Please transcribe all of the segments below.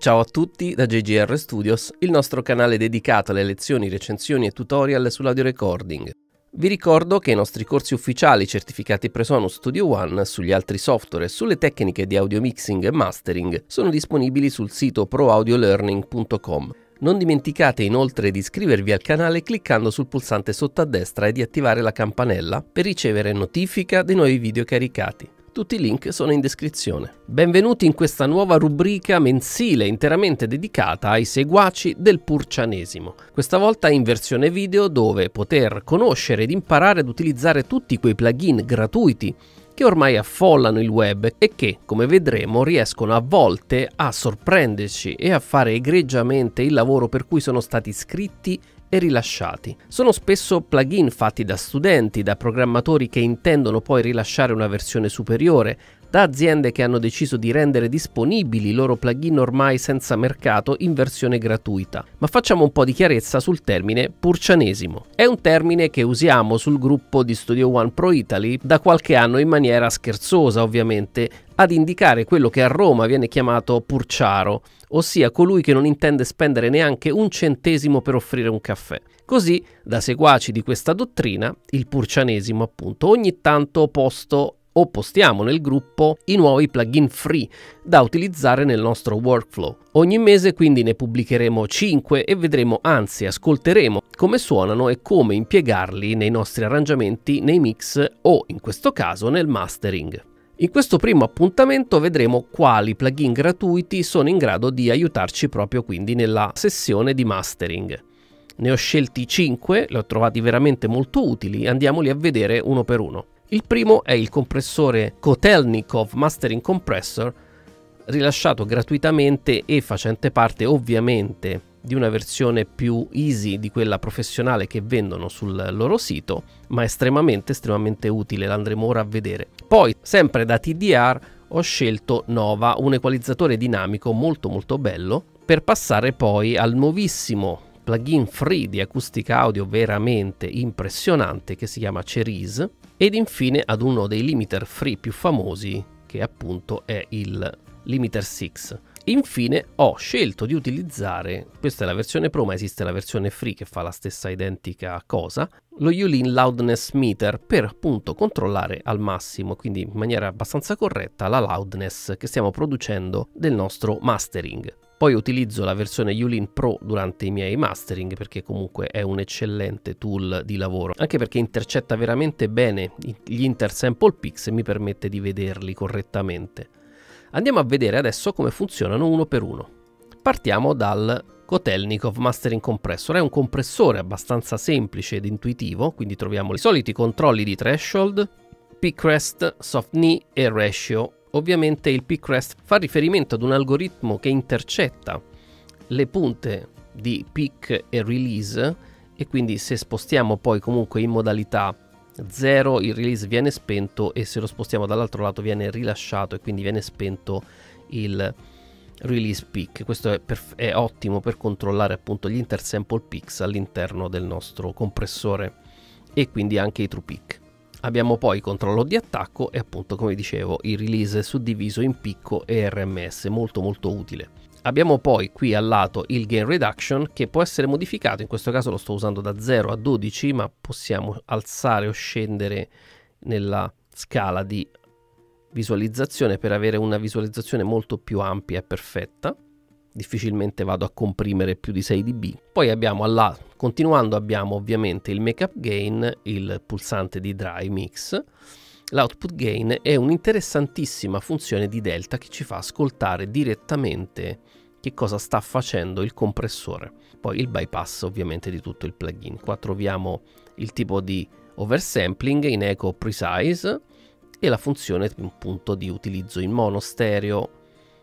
Ciao a tutti da JGR Studios, il nostro canale dedicato alle lezioni, recensioni e tutorial sull'audio recording. Vi ricordo che i nostri corsi ufficiali certificati Presonus Studio One sugli altri software e sulle tecniche di audio mixing e mastering sono disponibili sul sito proaudiolearning.com. Non dimenticate inoltre di iscrivervi al canale cliccando sul pulsante sotto a destra e di attivare la campanella per ricevere notifica dei nuovi video caricati. Tutti i link sono in descrizione. Benvenuti in questa nuova rubrica mensile interamente dedicata ai seguaci del Purcianesimo. Questa volta in versione video dove poter conoscere ed imparare ad utilizzare tutti quei plugin gratuiti che ormai affollano il web e che, come vedremo, riescono a volte a sorprenderci e a fare egregiamente il lavoro per cui sono stati scritti e rilasciati. Sono spesso plugin fatti da studenti, da programmatori che intendono poi rilasciare una versione superiore, da aziende che hanno deciso di rendere disponibili i loro plugin ormai senza mercato in versione gratuita. Ma facciamo un po' di chiarezza sul termine Purcianesimo. È un termine che usiamo sul gruppo di Studio One Pro Italy da qualche anno in maniera scherzosa, ovviamente, ad indicare quello che a Roma viene chiamato purciaro, ossia colui che non intende spendere neanche un centesimo per offrire un caffè. Così, da seguaci di questa dottrina, il Purcianesimo appunto, ogni tanto postiamo nel gruppo i nuovi plugin free da utilizzare nel nostro workflow. Ogni mese quindi ne pubblicheremo 5 e vedremo, anzi ascolteremo come suonano e come impiegarli nei nostri arrangiamenti, nei mix o in questo caso nel mastering. In questo primo appuntamento vedremo quali plugin gratuiti sono in grado di aiutarci proprio quindi nella sessione di mastering. Ne ho scelti 5, li ho trovati veramente molto utili, andiamoli a vedere uno per uno. Il primo è il compressore Kotelnikov Mastering Compressor, rilasciato gratuitamente e facente parte ovviamente di una versione più easy di quella professionale che vendono sul loro sito, ma estremamente utile, l'andremo ora a vedere. Poi, sempre da TDR, ho scelto Nova, un equalizzatore dinamico molto bello, per passare poi al nuovissimo plugin free di acustica audio veramente impressionante che si chiama Cerise, ed infine ad uno dei limiter free più famosi, che appunto è il Limiter 6. Infine ho scelto di utilizzare, questa è la versione Pro ma esiste la versione Free che fa la stessa identica cosa, lo Yulin Loudness Meter per appunto controllare al massimo, quindi in maniera abbastanza corretta, la loudness che stiamo producendo del nostro mastering. Poi utilizzo la versione Yulin Pro durante i miei mastering perché comunque è un eccellente tool di lavoro, anche perché intercetta veramente bene gli intersample peaks e mi permette di vederli correttamente. Andiamo a vedere adesso come funzionano uno per uno. Partiamo dal Kotelnikov Mastering Compressor. È un compressore abbastanza semplice ed intuitivo, quindi troviamo i soliti controlli di threshold, peak rest, soft knee e ratio. Ovviamente il peak rest fa riferimento ad un algoritmo che intercetta le punte di peak e release e quindi se spostiamo poi comunque in modalità 0 il release viene spento e se lo spostiamo dall'altro lato viene rilasciato e quindi viene spento il release peak. Questo è ottimo per controllare appunto gli intersample peaks all'interno del nostro compressore e quindi anche i true peak. Abbiamo poi il controllo di attacco e appunto, come dicevo, il release suddiviso in picco e RMS, molto utile. Abbiamo poi qui al lato il gain reduction che può essere modificato, in questo caso lo sto usando da 0 a 12, ma possiamo alzare o scendere nella scala di visualizzazione per avere una visualizzazione molto più ampia e perfetta. Difficilmente vado a comprimere più di 6 dB. Poi abbiamo continuando abbiamo ovviamente il make up gain, il pulsante di dry mix, l'output gain e un'interessantissima funzione di delta che ci fa ascoltare direttamente che cosa sta facendo il compressore. Poi il bypass ovviamente di tutto il plugin. Qua troviamo il tipo di oversampling in echo precise e la funzione appunto di utilizzo in mono, stereo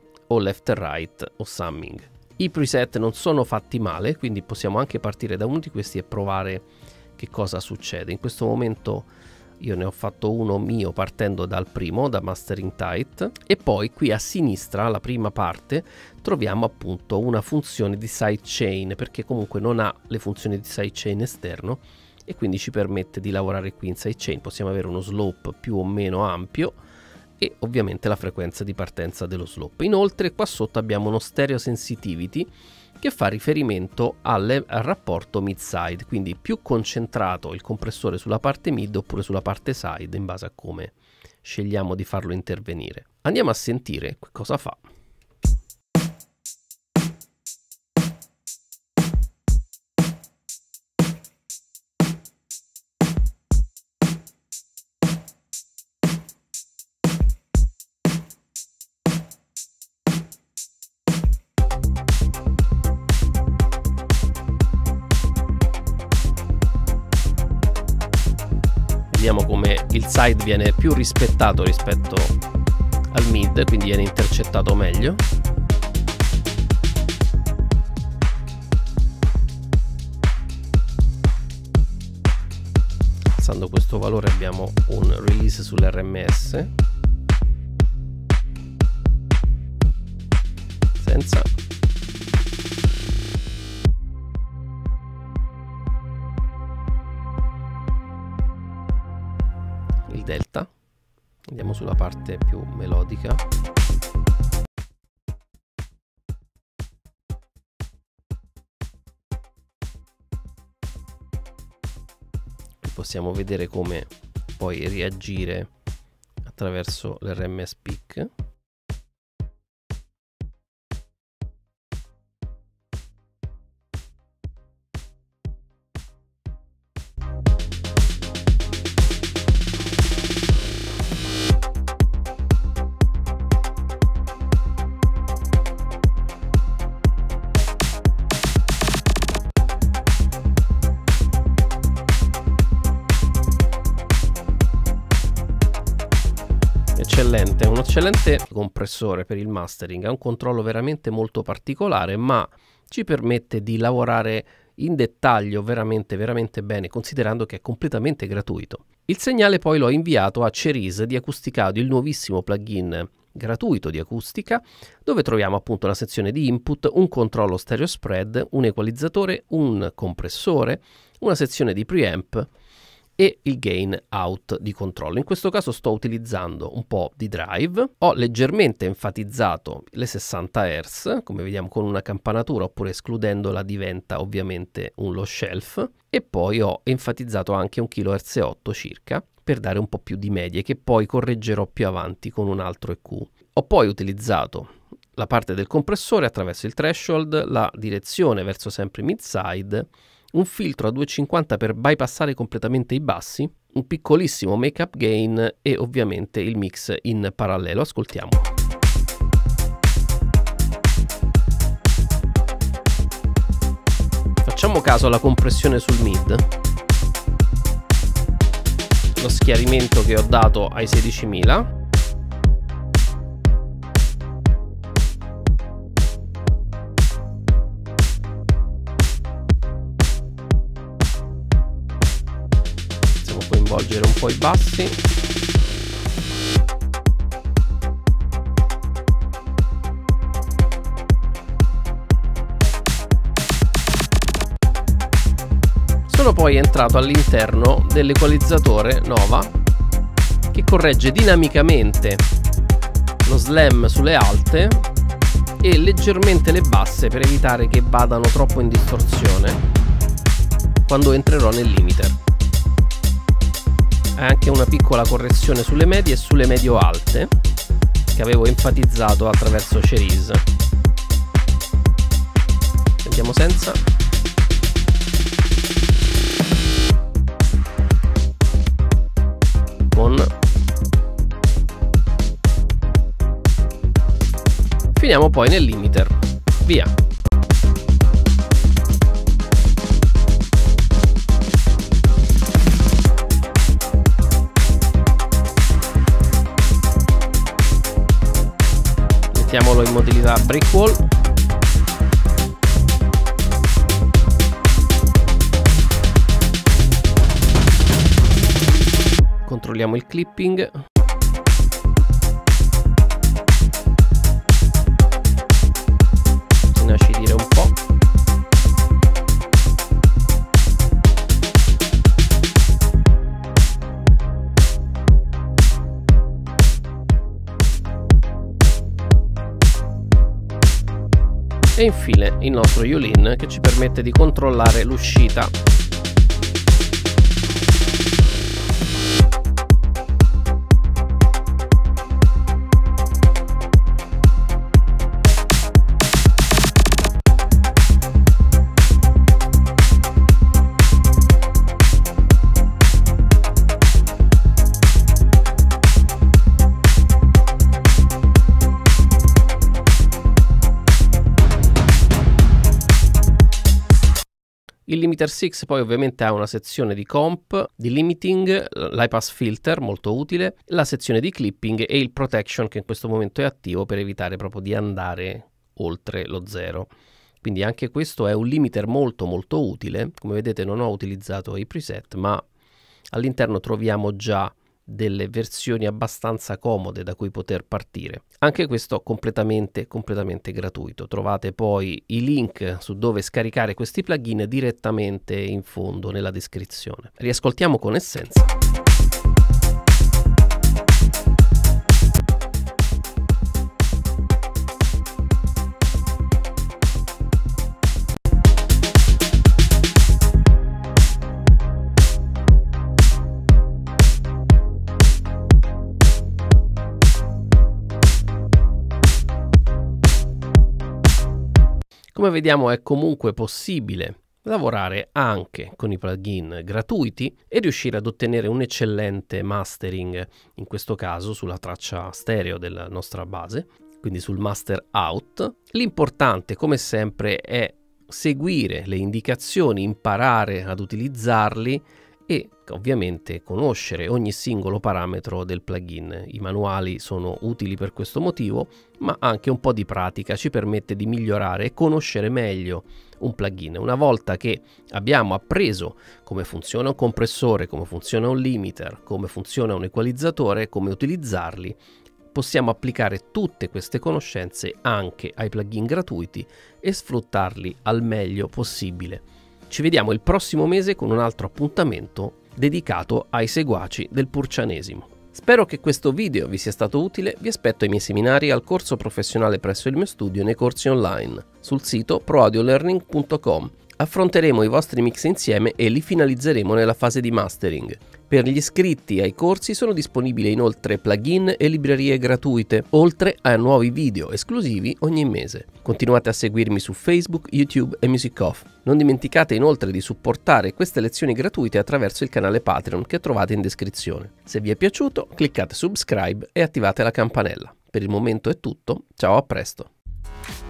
o left and right o summing. I preset non sono fatti male, quindi possiamo anche partire da uno di questi e provare che cosa succede. In questo momento io ne ho fatto uno mio partendo dal primo, da Mastering Tight, e poi qui a sinistra, la prima parte, troviamo appunto una funzione di sidechain, perché comunque non ha le funzioni di sidechain esterno e quindi ci permette di lavorare qui in sidechain. Possiamo avere uno slope più o meno ampio e ovviamente la frequenza di partenza dello slope. Inoltre qua sotto abbiamo uno stereo sensitivity che fa riferimento al rapporto mid-side, quindi più concentrato il compressore sulla parte mid oppure sulla parte side in base a come scegliamo di farlo intervenire. Andiamo a sentire cosa fa. Vediamo come il side viene più rispettato rispetto al mid, quindi viene intercettato meglio. Alzando questo valore abbiamo un release sull'RMS. Senza. Il delta, andiamo sulla parte più melodica. Qui possiamo vedere come poi reagire attraverso l'RMS peak. Eccellente, un eccellente compressore per il mastering, ha un controllo veramente molto particolare, ma ci permette di lavorare in dettaglio veramente bene, considerando che è completamente gratuito. Il segnale poi l'ho inviato a Cerise di Acousticadio, il nuovissimo plugin gratuito di acustica, dove troviamo appunto una sezione di input, un controllo stereo spread, un equalizzatore, un compressore, una sezione di preamp e il gain out di controllo. In questo caso sto utilizzando un po' di drive, ho leggermente enfatizzato le 60 Hz, come vediamo con una campanatura, oppure escludendola diventa ovviamente un low shelf, e poi ho enfatizzato anche 1 kHz e 8 circa, per dare un po' più di medie, che poi correggerò più avanti con un altro EQ. Ho poi utilizzato la parte del compressore attraverso il threshold, la direzione verso sempre mid-side, un filtro a 250 per bypassare completamente i bassi, un piccolissimo make-up gain e ovviamente il mix in parallelo. Ascoltiamo. Facciamo caso alla compressione sul mid, lo schiarimento che ho dato ai 16.000. Coinvolgere un po' i bassi. Sono poi entrato all'interno dell'equalizzatore Nova, che corregge dinamicamente lo slam sulle alte e leggermente le basse per evitare che vadano troppo in distorsione quando entrerò nel limiter. Anche una piccola correzione sulle medie e sulle medio-alte che avevo enfatizzato attraverso Cerise. Sentiamo senza. Con. Finiamo poi nel limiter. Via. Mettiamolo in modalità brick wall. Controlliamo il clipping. Inacidire un po'. e infine il nostro Yulin che ci permette di controllare l'uscita. Il limiter 6 poi ovviamente ha una sezione di comp, di limiting, l'high pass filter molto utile, la sezione di clipping e il protection che in questo momento è attivo per evitare proprio di andare oltre lo 0. Quindi anche questo è un limiter molto utile. Come vedete non ho utilizzato i preset, ma all'interno troviamo già delle versioni abbastanza comode da cui poter partire. Anche questo completamente gratuito. Trovate poi i link su dove scaricare questi plugin direttamente in fondo nella descrizione. Riascoltiamo con essenza. Come vediamo è comunque possibile lavorare anche con i plugin gratuiti e riuscire ad ottenere un eccellente mastering, in questo caso sulla traccia stereo della nostra base, quindi sul master out. L'importante come sempre è seguire le indicazioni, imparare ad utilizzarli e ovviamente conoscere ogni singolo parametro del plugin. I manuali sono utili per questo motivo, ma anche un po' di pratica ci permette di migliorare e conoscere meglio un plugin. Una volta che abbiamo appreso come funziona un compressore, come funziona un limiter, come funziona un equalizzatore, come utilizzarli, possiamo applicare tutte queste conoscenze anche ai plugin gratuiti e sfruttarli al meglio possibile. Ci vediamo il prossimo mese con un altro appuntamento dedicato ai seguaci del Purcianesimo. Spero che questo video vi sia stato utile. Vi aspetto ai miei seminari al corso professionale presso il mio studio e nei corsi online sul sito proaudiolearning.com. Affronteremo i vostri mix insieme e li finalizzeremo nella fase di mastering. Per gli iscritti ai corsi sono disponibili inoltre plugin e librerie gratuite, oltre a nuovi video esclusivi ogni mese. Continuate a seguirmi su Facebook, YouTube e MusicOff. Non dimenticate inoltre di supportare queste lezioni gratuite attraverso il canale Patreon che trovate in descrizione. Se vi è piaciuto, cliccate subscribe e attivate la campanella. Per il momento è tutto, ciao, a presto!